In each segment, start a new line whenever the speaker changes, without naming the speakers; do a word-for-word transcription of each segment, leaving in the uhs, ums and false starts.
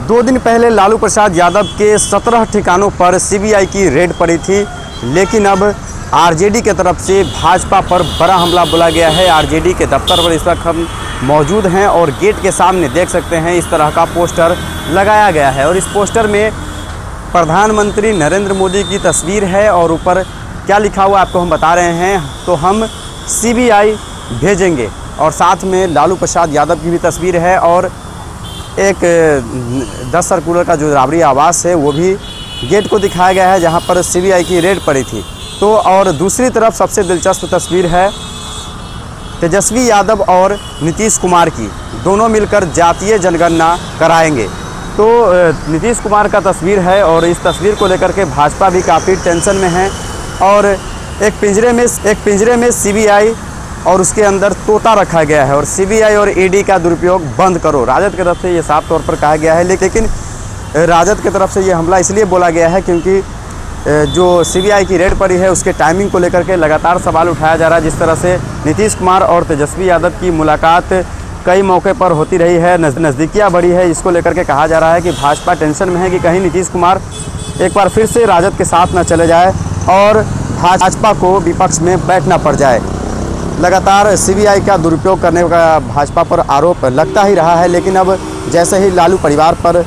दो दिन पहले लालू प्रसाद यादव के सत्रह ठिकानों पर सीबीआई की रेड पड़ी थी, लेकिन अब आरजेडी के तरफ से भाजपा पर बड़ा हमला बोला गया है। आरजेडी के दफ्तर पर इस वक्त हम मौजूद हैं और गेट के सामने देख सकते हैं इस तरह का पोस्टर लगाया गया है और इस पोस्टर में प्रधानमंत्री नरेंद्र मोदी की तस्वीर है और ऊपर क्या लिखा हुआ आपको हम बता रहे हैं, तो हम सीबीआई भेजेंगे। और साथ में लालू प्रसाद यादव की भी तस्वीर है और एक दस सर्कुलर का जो राबड़ी आवास है वो भी गेट को दिखाया गया है जहां पर सीबीआई की रेड पड़ी थी। तो और दूसरी तरफ सबसे दिलचस्प तस्वीर है तेजस्वी यादव और नीतीश कुमार की, दोनों मिलकर जातीय जनगणना कराएंगे। तो नीतीश कुमार का तस्वीर है और इस तस्वीर को लेकर के भाजपा भी काफ़ी टेंशन में है और एक पिंजरे में एक पिंजरे में सीबीआई और उसके अंदर तोता रखा गया है और सीबीआई और ईडी का दुरुपयोग बंद करो, राजद की तरफ से ये साफ तौर पर कहा गया है। लेकिन राजद की तरफ से ये हमला इसलिए बोला गया है क्योंकि जो सीबीआई की रेड पड़ी है उसके टाइमिंग को लेकर के लगातार सवाल उठाया जा रहा है। जिस तरह से नीतीश कुमार और तेजस्वी यादव की मुलाकात कई मौके पर होती रही है, नज़दीकियाँ बढ़ी है, इसको लेकर के कहा जा रहा है कि भाजपा टेंशन में है कि कहीं नीतीश कुमार एक बार फिर से राजद के साथ न चले जाए और भाजपा को विपक्ष में बैठना पड़ जाए। लगातार सीबीआई का दुरुपयोग करने का भाजपा पर आरोप लगता ही रहा है, लेकिन अब जैसे ही लालू परिवार पर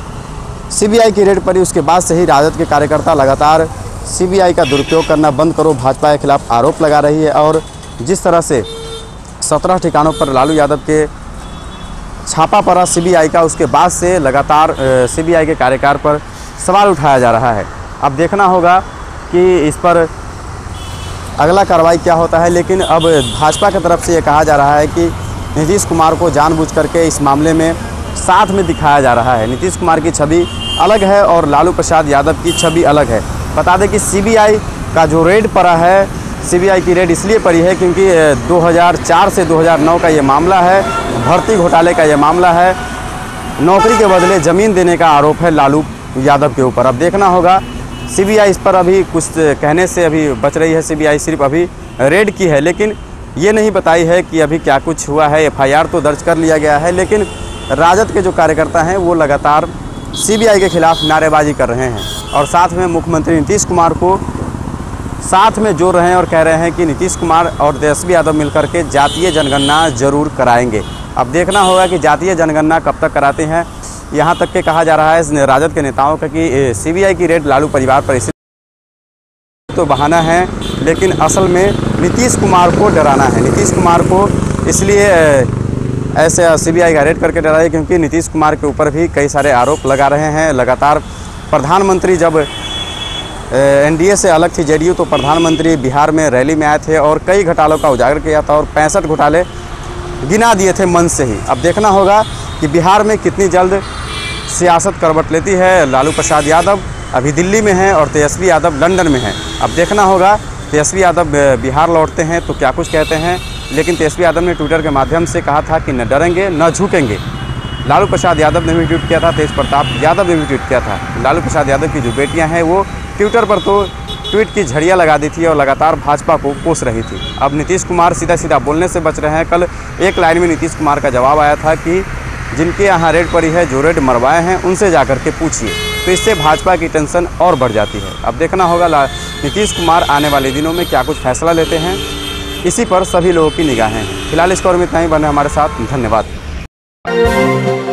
सीबीआई की रेड पड़ी उसके बाद से ही राजद के कार्यकर्ता लगातार सीबीआई का दुरुपयोग करना बंद करो भाजपा के खिलाफ आरोप लगा रही है। और जिस तरह से सत्रह ठिकानों पर लालू यादव के छापा पड़ा सीबीआई का, उसके बाद से लगातार सीबीआई के कार्यकाल पर सवाल उठाया जा रहा है। अब देखना होगा कि इस पर अगला कार्रवाई क्या होता है। लेकिन अब भाजपा की तरफ से ये कहा जा रहा है कि नीतीश कुमार को जानबूझ करके इस मामले में साथ में दिखाया जा रहा है। नीतीश कुमार की छवि अलग है और लालू प्रसाद यादव की छवि अलग है। बता दें कि सीबीआई का जो रेड पड़ा है, सीबीआई की रेड इसलिए पड़ी है क्योंकि दो हज़ार चार से दो हज़ार नौ का ये मामला है, भर्ती घोटाले का ये मामला है, नौकरी के बदले ज़मीन देने का आरोप है लालू यादव के ऊपर। अब देखना होगा, सीबीआई इस पर अभी कुछ कहने से अभी बच रही है। सीबीआई सिर्फ अभी रेड की है, लेकिन ये नहीं बताई है कि अभी क्या कुछ हुआ है। एफआईआर तो दर्ज कर लिया गया है, लेकिन राजद के जो कार्यकर्ता हैं वो लगातार सीबीआई के खिलाफ नारेबाजी कर रहे हैं और साथ में मुख्यमंत्री नीतीश कुमार को साथ में जोड़ रहे हैं और कह रहे हैं कि नीतीश कुमार और तेजस्वी यादव मिलकर के जातीय जनगणना जरूर कराएंगे। अब देखना होगा कि जातीय जनगणना कब तक कराते हैं। यहाँ तक के कहा जा रहा है राजद के नेताओं का कि सीबीआई की रेड लालू परिवार पर इसलिए तो बहाना है, लेकिन असल में नीतीश कुमार को डराना है। नीतीश कुमार को इसलिए ऐसे सीबीआई का रेड करके डरा है क्योंकि नीतीश कुमार के ऊपर भी कई सारे आरोप लगा रहे हैं। लगातार प्रधानमंत्री जब एनडीए से अलग थी जेडीयू, तो प्रधानमंत्री बिहार में रैली में आए थे और कई घोटालों का उजागर किया था और पैंसठ घोटाले गिना दिए थे मंच से ही। अब देखना होगा कि बिहार में कितनी जल्द सियासत करवट लेती है। लालू प्रसाद यादव अभी दिल्ली में हैं और तेजस्वी यादव लंदन में हैं। अब देखना होगा तेजस्वी यादव बिहार लौटते हैं तो क्या कुछ कहते हैं। लेकिन तेजस्वी यादव ने ट्विटर के माध्यम से कहा था कि न डरेंगे न झुकेंगे। लालू प्रसाद यादव ने भी ट्वीट किया था, तेज प्रताप यादव ने भी ट्वीट किया था। लालू प्रसाद यादव की जो बेटियां हैं वो ट्विटर पर तो ट्वीट की झड़ियाँ लगा दी थी और लगातार भाजपा को कोस रही थी। अब नीतीश कुमार सीधा सीधा बोलने से बच रहे हैं। कल एक लाइन में नीतीश कुमार का जवाब आया था कि जिनके यहाँ रेड पड़ी है, जो रेड मरवाए हैं, उनसे जाकर के पूछिए। तो इससे भाजपा की टेंशन और बढ़ जाती है। अब देखना होगा नीतीश कुमार आने वाले दिनों में क्या कुछ फैसला लेते हैं, इसी पर सभी लोगों की निगाहें हैं। फिलहाल इस खबर में इतना ही। बने हमारे साथ, धन्यवाद।